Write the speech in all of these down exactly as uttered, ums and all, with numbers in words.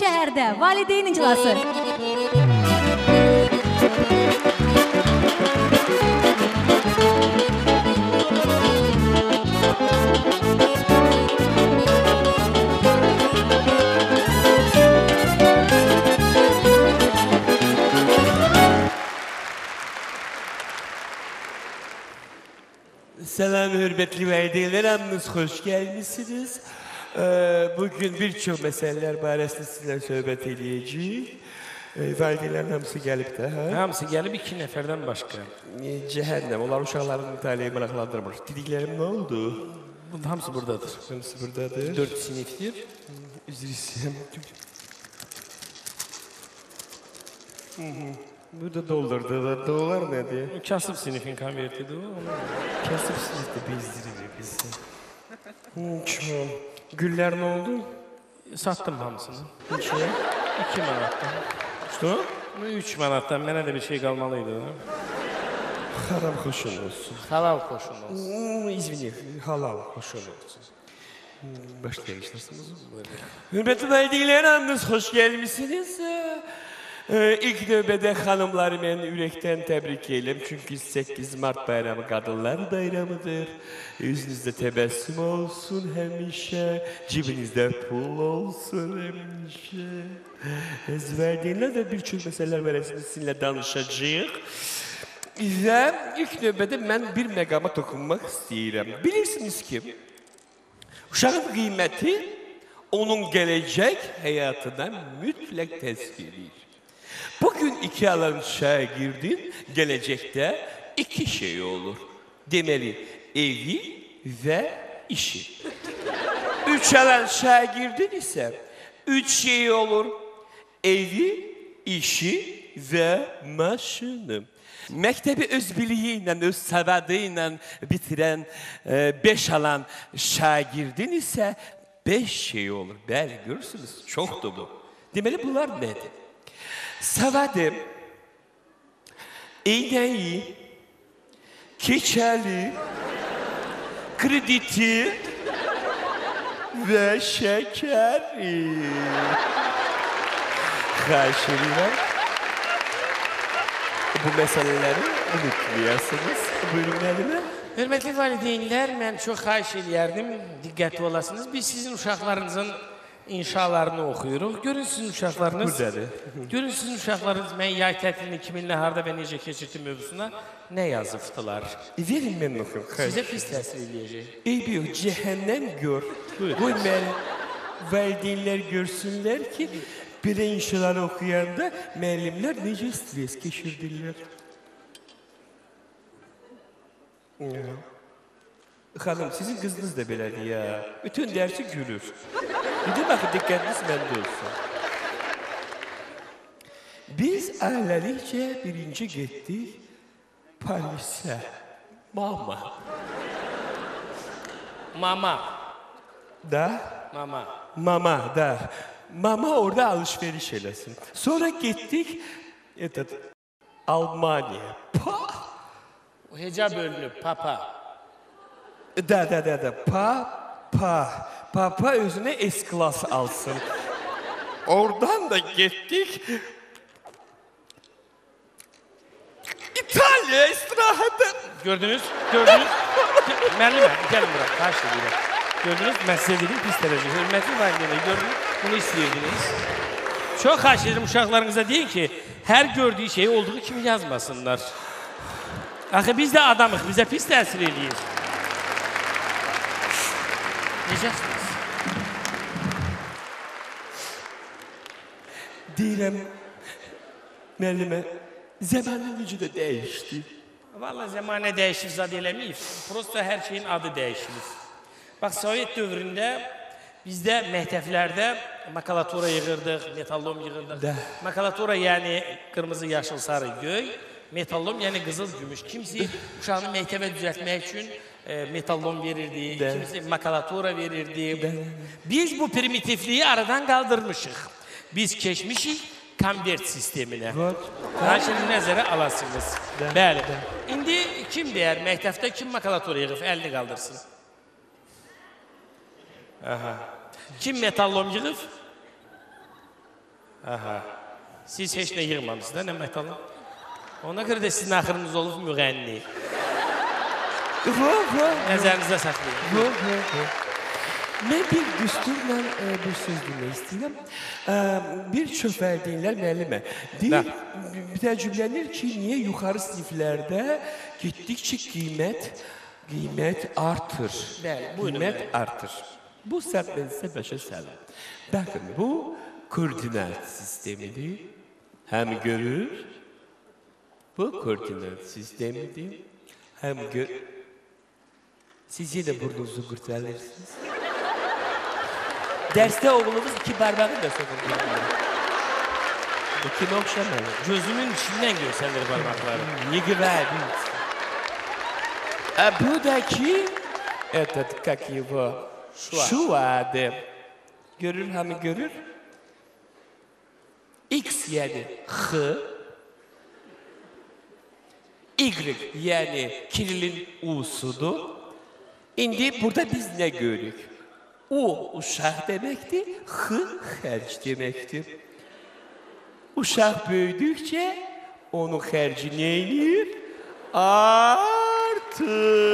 şəhərdə valideyn iclası. Selam hürmetli valideynler, hamınız hoş gelmişsiniz. Ee, bugün birçok meseleler barəsində sizinle söhbət edəcəyik. Ee, valideynlərin hamısı gəlib də, hə? Hamısı gəlib iki nəfərdən başqa. E, cəhənnəm, onlar uşaqların mütaliği maraqlandırmır. Dediklərim nə oldu? Bunda hamısı buradadır. Hamısı buradadır. Dörd sinifdir. Üzr istəyirəm. Burada doldurdu da, dolar nədir? Kasıb sinifin konvertidir o. Kasıb sinifdə bezdirir bizi. Çox. Güllər nə oldu? Satdım hamısını. Neçəyə? iki manatdan. Что? üç manatdan mənə də bir şey qalmalıydı. Haram xoşun olsun. Halal xoşun olsun. Hmm, izvini, halal xoşun olsun. Başlayabilirsiniz. Hürmetli valideynler, hamınız hoş gelmişsiniz. Ee, ilk növbədə xanımları mən ürəkdən təbrik edirəm. Çünki səkkiz mart bayramı qadınlar bayramıdır. Yüzünüzdə təbəssüm olsun həmişə. Cibinizdə pul olsun həmişə. Valideynlər də bir çox məsələlər barəsində sizinlə danışacağıq. Və ilk növbədə mən bir məqama toxunmaq istəyirəm. Bilirsiniz ki, uşağın qiyməti onun gələcək həyatına mütləq təsir edir. Bugün iki alan şagirdin gələcəkdə iki şey olur. Deməli, evi və işi. Üç alan şagirdin isə üç şey olur. Evi, işi və maşını. Məktəbi öz biliyi ilə, öz savadı ilə bitirən e, beş alan şagirdin isə beş şey olur. Bəli, görürsünüz, çoxdur bu. Deməli, bunlar nədir? Savadı, eynəyi, keçəli, krediti və şəkəri. Xahiş edirəm. Bu məsələləri unutmayasınız. Buyurun müəllimə. Hörmətli valideynlər, mən çox xahiş edərdim, diqqətli olasınız. Biz sizin uşaqlarınızın inşalarını oxuyuruq. Görün sizin uşaqlarınız. Buradadır. Görün sizin uşaqlarınız mən yay tətilini kiminlə, harda və necə keçirdim mövzusuna nə yazıbdılar. E, verin mən oxuyum. Sizə pis təsir edəcək. Eybi yox, cəhənnəm gör. Qoy mən valideynlər görsünlər ki, belə inşaları oxuyanda müəllimlər necə stres keçirdirlər. Xanım, sizin qızınız da belədir ya. Bütün dərsi gülür. Bir də baxın, diqqətiniz məndə olsun. Biz ailəlikcə birinci getdik polisə. Mama. Mama. Da? Mama. Mama, da. Mama orada alışveriş eləsin. Sonra getdik etat, Almanya. Pa! O heca bölünüb, papa. Da, da, da, da. Pa, pa. Papa özünə S-klas alsın. Oradan da getdik İtalya istirahətə. Gördünüz, gördünüz. Müəllimə, gəlin bura, xahiş edirəm. Gördünüz, mən sizə dedim, pis dərəcə. Hörmətli valideynlər, gördünüz, bunu istəyirdiniz. Çox xahiş edirəm uşaqlarınıza deyin ki, hər gördüyü şeyi olduğu kimi yazmasınlar. Axı biz də adamıq, bizə pis təsir eləyir. Necəsiniz? Deyirəm, müəllimə, zəmanə necə də dəyişdi. Vallahi zəmanə dəyişib zad eləməyib. Prosta hər şeyin adı dəyişilir. Bax, Sovet dövründə bizdə məktəblərdə makulatura yığırdıq, metallom yığırdıq. Makulatura yəni qırmızı, yaşıl, sarı, göy. Metallom yəni qızıl, gümüş. Kimisi uşağını məktəbə düzəltmək üçün e, metallom verirdi, kimisi makulatura verirdi. Biz bu primitifliyi aradan qaldırmışıq. Biz keçmişik konvert sisteminə. Hər şeyi nəzərə alasınız. Bəli. İndi kim deyər, məktəbdə kim makulatura yığıb, əlini qaldırsın? Aha. Kim metallom yığıb? Aha. Siz heç nə yığmamışsınız da, nə metalı? Ona görə də sizin axırınız olub müğənni. Nəzərinizdə saxlayın. Mən bir düsturla e, bir söz demək istəyirəm. E, bir çox valideynlər müəllimə deyir, təəccüblənir ki, niyə yuxarı siniflərdə getdikcə qiymət qiymət artır. Bəli, buyurun. Qiymət artır. Bu səbəb mən sizə başa salım. Baxın, bu koordinat sistemidir. Həm görür, bu koordinat sistemidir. Həm gör... Siz yenə burnunuzu qurtarırsınız. Dərsdə oğlunuz iki barmağı da sokulur. Bu kime okşamalı? Gözümün içindən görsənir parmakları. Не говорите. А buradaki, этот, как его, şuadı. Görür, hamı görür. X yani H. Y yani Kirill'in U'sudur. İndi burada biz ne görürük? U uşaq deməkdir, H xərc deməkdir. Uşaq böyüdükcə onun xərci nə edir? Artır.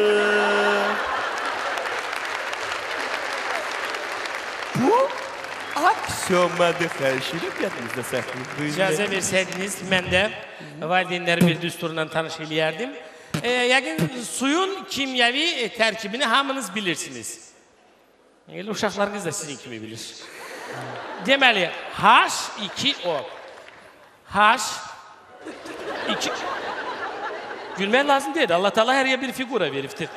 Bu aksiyonmadır xərcini yadınızda saxlayın. İcazə versəydiniz, mən də valideynləri bir düsturla tanış eləyərdim. E, yəqin suyun kimyəvi e, tərkibini hamınız bilirsiniz. Elə uşaqlarınız da sizin kimi bilir. Deməli, H iki O. H iki... Gülmək lazım deyil. Allah Teala hər yer bir figura veribdir.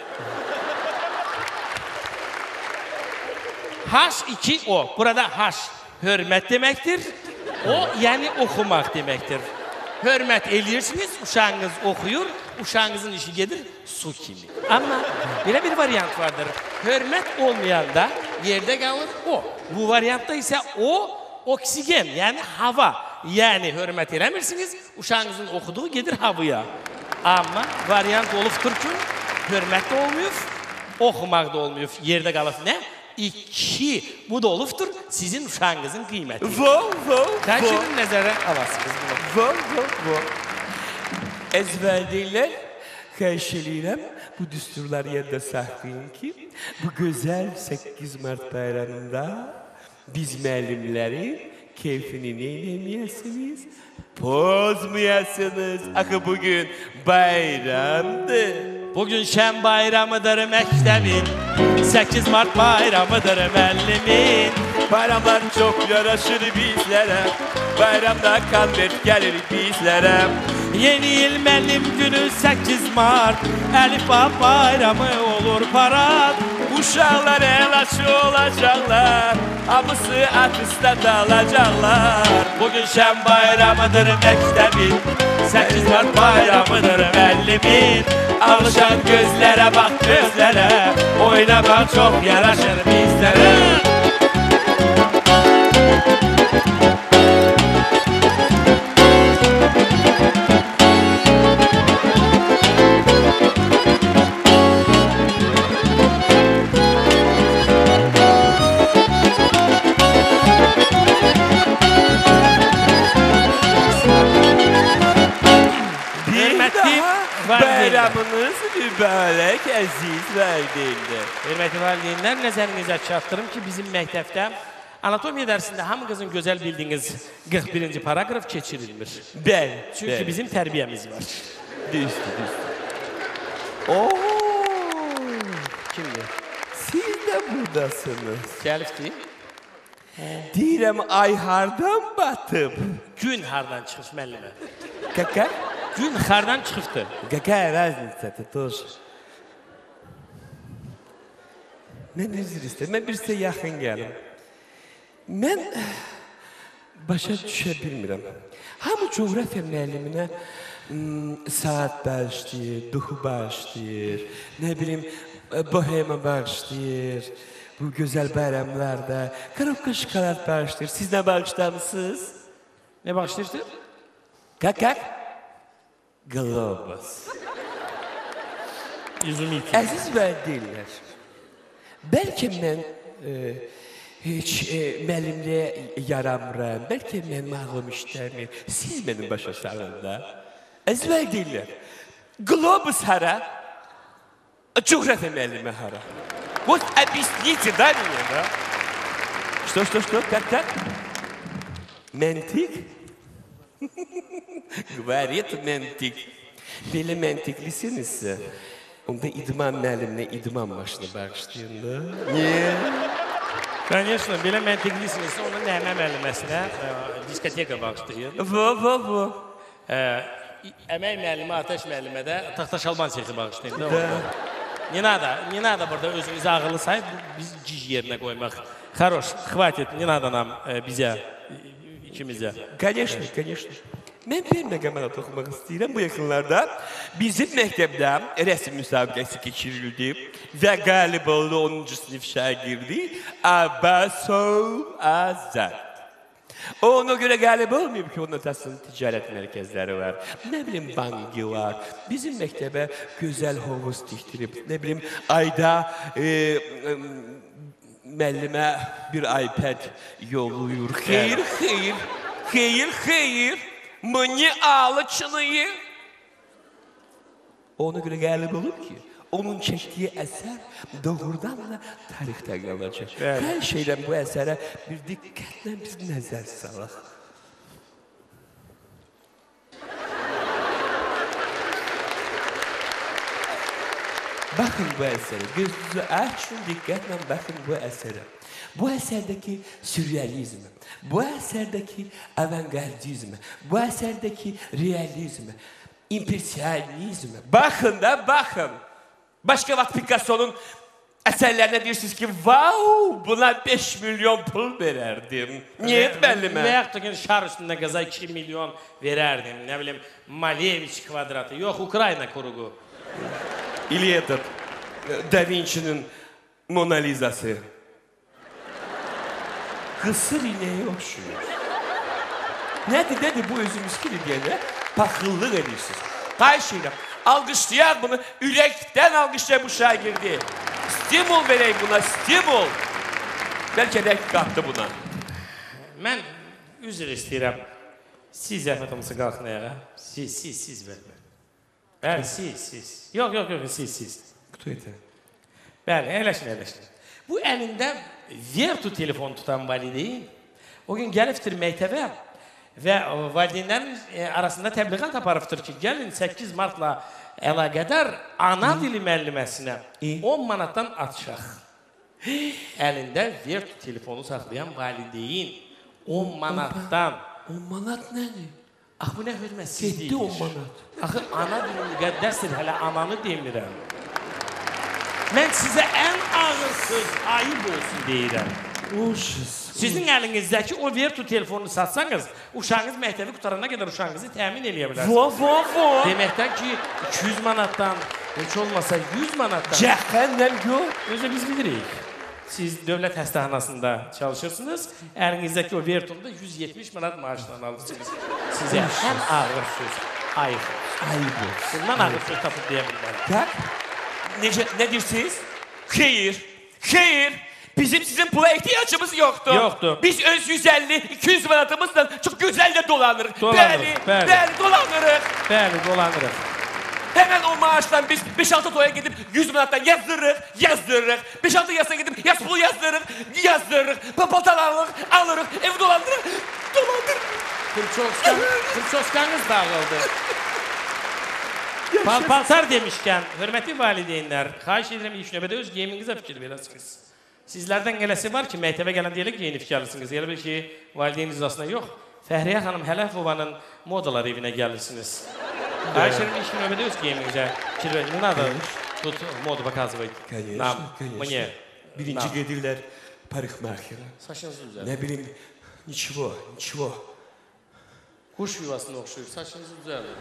H iki O. Burada H hörmət deməkdir. O, yəni oxumaq deməkdir. Hörmət eləyirsiniz, uşağınız oxuyur, uşağınızın işi gedir su kimi. Amma belə bir variant vardır. Hörmət olmayanda yerdə qalır o. Bu variantda isə o, oksigen, yəni hava. Yəni hörmət eləmirsiniz, uşağınızın oxuduğu gedir havaya. Amma variant olubdur ki, hörmət də olmuyor, oxumaq da olmuyor. Yerdə qalır nə? İki. Bu da olubdur sizin uşağınızın qiyməti. Vo, vo, Təşkirin nəzərə alasınız bunu. vo, vo, vo. Əzvəldeylər, xəyiş eləyirəm, bu düsturları yerdə saxlayın ki, bu gözəl səkkiz Mart bayramında biz müəllimlərin keyfini neyləməyəsiniz? Pozmayasınız. Axı bugün bayramdır. Bugün şən bayramıdır məktəbin, səkkiz Mart bayramıdır müəllimin. Bayramlar çok yaraşır bizlere, bayramda konvert gelir bizlere. Yeni il müəllim günü səkkiz Mart, Əlifba bayramı olur parad. Uşaqlar el açı olacaqlar, hamısı atışda dalacaqlar. Bugün şən bayramıdır məktəbin, səkkiz Mart bayramıdır müəllimin. Alışan gözlərə bax gözlərə, oynamaq çox yaraşır bizlərə. Bayramınız mübarək, əziz valideynlər. Hörmətli valideynlər, nəzərinizə çatdırım ki, bizim məktəbdə anatomiya dərsində hamı qızın gözəl bildiyiniz qırx birinci paragraf keçirilmir. Bəli, Çünki bəli. bizim tərbiyəmiz var. Düzdür, düzdür. Ooo, Kimdir? siz də buradasınız. Gəlifdir. Deyirəm, ay hardan batıb? Gün hardan çıxıb müəllimə? Kaka? Gün hardan çıxıbdır? Какая разница-то тоже? Mən üzr istəyirəm, mən bir sizə yaxın gəlim. Mən başa düşə bilmirəm. Hamı coğrafiya müəlliminə saat bağışlayır, duhu bağışlayır, nə bilim, bohema bağışlayır. Bu gözəl bayramlarda karobka şokolad bağışlayır. Siz nə bağışlamışsınız? Nə bağışlayırsınız? Kakak? Globus. Yüzümü itir. Əziz valideynlər, bəlkə mən e, Heç e, mənimlə yaramıram. Bəlkə mənim ağlım işləmir. Siz mənim başa salın da. Əzvəl deyirlər. Globus hara? Coğrafya müəllimi hara? Вот объясните, да, мне, да? Что, что, что? Как, как? Məntiq? Говорит məntiq. Belə məntiqlisinizsə, onda idman müəlliminə idman maşını bağışlayın da. Niye? Конечно, belə məntiqlisinizsə, onu Nəhmə müəlliməsinə e, diskoteka bağışlayın. Vo, vo, vo. E, əmək müəllimi, Ateş müəllimə də Taxtaşalban sexi bağışlayın. Da. Nina da, Nina da burada özünüzü ağıllı sayıb, biz ciş yerinə qoymaq. Хорош, хватит, не надо нам e, bizə, ikimizə. Конечно, конечно. Mən bir məqamada toxunmaq istəyirəm. Bu yaxınlarda bizim məktəbdə rəsm müsabiqəsi keçirildi və qalib oldu onuncu sinif şagirdi Abbasov Azad. Ona görə qalib olmayıb ki, onun ötəsinin ticarət mərkəzləri var. Nə bilim, banki var. Bizim məktəbə gözəl hovuz tikdirib. Nə bilim, ayda e, e, müəllimə bir iPad yollayır. Xeyr, xeyr, xeyr, xeyr. Məni alıçılıyı. Ona görə qalib olub ki, onun çəkdiyi əsər doğrudan da tarixdə qalacaq. Hər şeydən bu əsərə bir diqqətlə biz nəzər salaq. Baxın bu əsərə, gözünüzü açın, diqqətlə baxın bu əsərə. Bu əsərdəki sürrealizm, bu əsərdəki avangardizm, bu əsərdəki realizm, impresyonizm. Baxın da, baxın. Başqa vaxt Picasso'nun əsərlərinə deyirsiniz ki, vau, buna beş milyon pul verərdim. Niyə etməli mən? Və yaxud da şar üstündə qaza iki milyon verərdim. Nə bilim, Malevich kvadratı. Yox, Ukrayna kuruğu. İli этот, Da Vinci'nin Mona Lisa'sı. Qısır ineğe oxşuyur. Nədir, nədir bu özümüz kimi deyəndə? Paxıllıq edirsiniz. Xahiş edirəm, alqışlayaq bunu, ürəkdən alqışlayaq bu şagirdi. Stimul verək buna, stimul. Bəlkə də qatdı buna. Mən üzr istəyirəm. Siz zəhmətimizi qalxın ayağa. Siz, siz, siz vermə. Bəli, siz, siz. Yox, yox, yox, siz, siz. Кто это? Bəli, əyləşin, əyləşin. Bu əlində Vertu telefonu tutan valideyn o gün gəlibdir məktəbə və valideynlərin arasında təbliğat aparıbdır ki, gəlin səkkiz martla əlaqədar ana dili müəlliməsinə on manatdan atışaq. Əlində Vertu telefonu saxlayan valideyn on manatdan. on manat nədir? Ax, bu nə hörmətsizlik? Getdi on manat. Axı, ana dili müqəddəsdir, hələ ananı demirəm. Mən sizə ən ağır söz ayıb olsun deyirəm. Uşuz. Sizin əlinizdəki o Vertu telefonunu satsanız, uşağınız məktəbi qutarana qədər uşağınızı təmin eləyə bilərsiniz. Vo, vo, vo. Deməkdən ki, iki yüz manatdan, heç olmasa yüz manatdan. Cəhənnəm gör. Özə biz bilirik. Siz dövlət həstəxanasında çalışırsınız, əlinizdəki o Vertu'nu da yüz yetmiş manat maaşdan alırsınız. Sizə ən ağır söz ayıb. Ayıb olsun. Bundan ağır söz tapıb deyə bilmərəm. Bak. Necə, nə deyirsiniz? Xeyr, xeyr. Bizim sizin pula ihtiyacımız yoktu. Yoktu. Biz öz yüz əlli iki yüz manatımızla çok güzel de dolanırıq. Dolanırıq, Bəli, bəli. bəli, dolanırıq. Bəli, dolanırıq. Hemen o maaştan biz beş altı toya gidip yüz manattan yazdırırıq, yazdırırıq. beş altı yasına gidip yaz pulu yazdırırıq, yazdırırıq. Papaltan alırıq, alırıq, evi dolandırırıq, dolandırırıq. Kırçoskan, kırçoskanız dağıldı. Pal paltar demişkən, hörmətli valideynlər, xahiş edirəm ilk növbədə öz geyiminizə fikir verəsiniz. Sizlərdən eləsi var ki, məktəbə gələn deyilə geyinib gəlirsiniz. Elə bil ki, valideyn icrasına yox, Fəhriyə xanım Hələfovanın modalar evinə gəlirsiniz. Xahiş edirəm ilk növbədə öz geyiminizə fikir verin. Ne надо тут моду показывать нам, мне. Birinci gedirlər parikmakera. Saçınızı düzəltin. Ne bileyim, nичего, nичего. Kuş yuvasına oxşuyur, saçınızı düzəltin.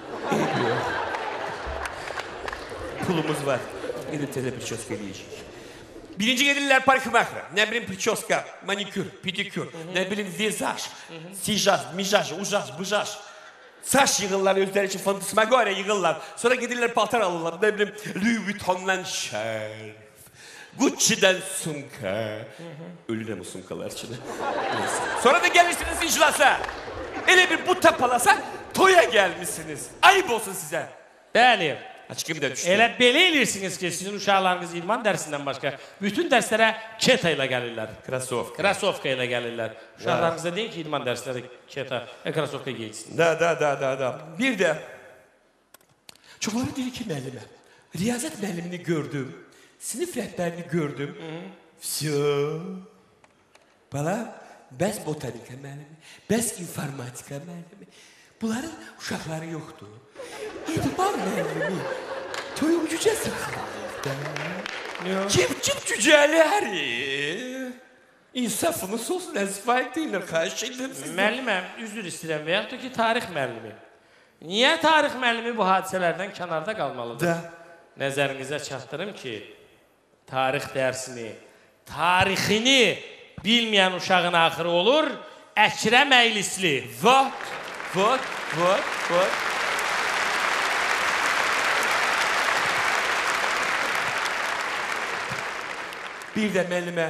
Pulumuz var. Gidip teze прическа eləyəcək. Birinci gedirlər parikmakera. Ne bileyim, прическа, manikür, pedikür. Ne bileyim, vizaj, sijaj, mijaj, ujaj, bujaj. Saç yığırlar özləri için fantasmagoria yığırlar. Sonra gedirlər paltar alırlar. Ne bileyim, Louis Vuitton'dan şərf. Gucci'den sumka. Ölürüm o sumkalar içine. Neyse. Sonra da gelirsiniz iclasa. Elə bir bu tapalasa toya gelmişsiniz. Ayıp olsun size. Bəli. Açıkım da düştü. Elə belə eləyirsiniz ki, sizin uşaqlarınız idman dərsindən başqa bütün dərslərə keta ilə gəlirlər. Krasovka. Krasovka ilə gəlirlər. Uşaqlarınıza deyin ki, idman dərsləri keta, e, krasovka giysin. Da da da da da. Bir de çoxları deyir ki müəllime. Riyazət müəllimini gördüm. Sinif rəhbərini gördüm. Всё. Bala, bəs botanika müəllimi, bəs informatika müəllimi. Bunların uşaqları yoxdur. İdman müəllimi. Toyun cücə saxlayır. Kim kim cücələr? İnsafınız olsun, əzifayət deyirlər, xahiş edirəm sizdən. Müəlliməm, üzr istəyirəm və yaxud da ki, tarix müəllimi. Niyə tarix müəllimi bu hadisələrdən kənarda qalmalıdır? Da. Nəzərinizə çatdırım ki, tarix dərsini, tarixini bilməyən uşağın axırı olur, Əkrəm Əylisli. Vot, vot, vot, vot. Bir de müəllimə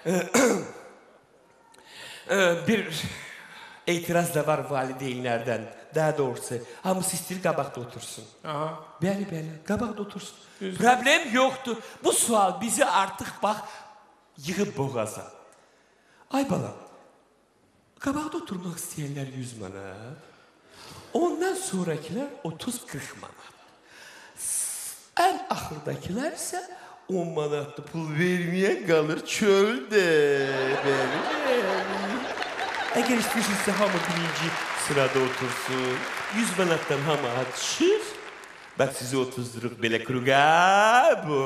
bir etiraz da var valideynlərdən. Daha doğrusu, hamısı istəyir qabaqda otursun. Aha. Bəli, bəli, qabaqda otursun. Düzdür. Problem yoxdur. Bu sual bizi artıq bax, yığıb boğaza. Ay balam, qabaqda oturmaq istəyənlər yüz manat, ondan sonrakilər otuz qırx manat. Ən axırdakilər isə on manatlı pul verməyən qalır çöldə. Bəli, bəli. Əgər istəyirsinizsə hamı birinci sırada otursun, yüz manatdan hamı açır. Bak sizi otuzduruq belə kruqa bu.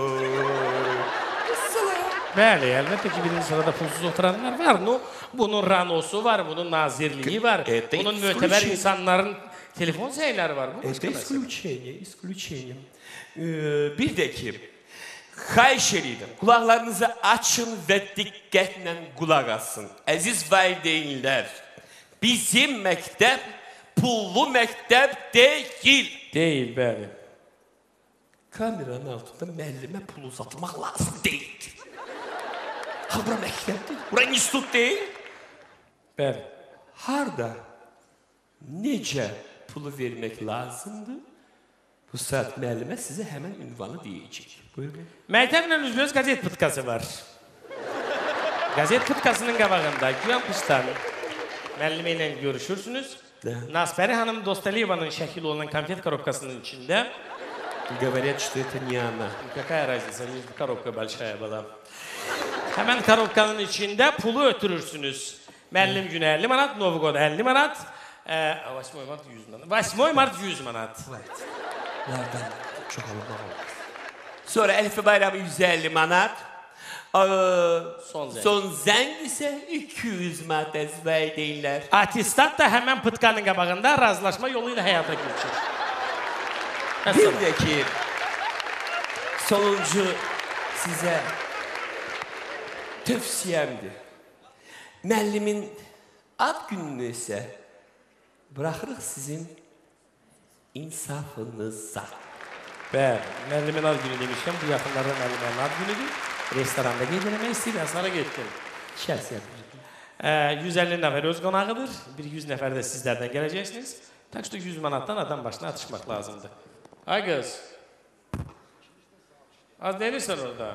Bəli, əlbəttə ki, birinci sırada pulsuz oturanlar var. No, bunun ranosu var, bunun nazirliği var, Это bunun mötəbər исключение. insanların telefon sayıları var. Bu başqa Это məsələ. исключение, исключение. Ee, bir de ki, xahiş edirəm, qulaqlarınızı açın və diqqətlə qulaq asın. Əziz valideynlər, bizim məktəb pullu məktəb deyil. Deyil, bəli. Kameranın altında müəllimə pul uzatmaq lazım deyil. Ha, bura məktəbdir, bura institut deyil. Bəli. Harda, necə pulu vermək lazımdır? Bu saat müəllimə sizə həmən ünvanı deyəcək. Buyurun. Məktəblə üzbəüz qazet pıtkası var. Qazet pıtkasının qabağında Güyan Pıştan müəllimi ilə görüşürsünüz. Nasbəri xanım Dostaliyevanın şəkil olunan konfet korobkasının içində. Говорят, что это не она. Какая разница, не коробка большая была. Həmən korobkanın içində pulu ötürürsünüz. Müəllim günü əlli manat, Novi Qod əlli manat, восьмой mart yüz manat. восьмой mart yüz manat. Lardan çox alınmaq olmaz. Sonra Elfi Bayramı yüz əlli manat. Son zəng. Son zəng isə iki yüz manat əzvəy deyirlər. Atistat da həmən pıtkanın qabağında razılaşma yolu ilə həyata keçir. Bir də ki, sonuncu sizə tövsiyəmdir. Müəllimin ad gününü isə bıraxırıq sizin insafınıza. Bəli, müəllimin ad günü demişkən, bu yaxınlarda müəllimin ad günüdür. Restoranda qeyd eləmək istəyirəm, sonra getdim. Şəxsiyyət. yüz əlli nəfər öz qonağıdır, bir yüz nəfər də sizlərdən gələcəksiniz. Tak ki, yüz manatdan adam başına atışmaq lazımdır. Ay qız, az deyilsən orada?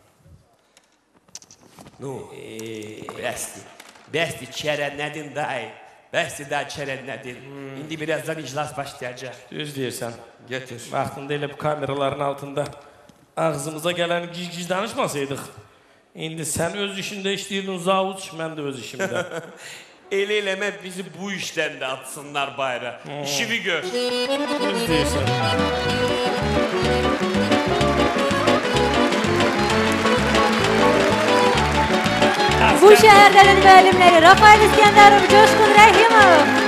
No, bəsdir. Bəsdir, çərənlədin dayı. Bəsdir daha çərənlədin. İndi birazdan iclas başlayacaq. Düz deyirsən. Götür. Vaxtında elə bu kameraların altında ağzımıza gələn gic-gic danışmasaydıq. İndi sən öz işində işləyirdin zavuç, mən də öz işimdə. Elə eləmə bizi bu işdən də atsınlar bayra. İşimi gör. Düz deyirsən. Bu şəhərlərin müəllimləri Rafael İskəndərov, Coşqun Rəhimov.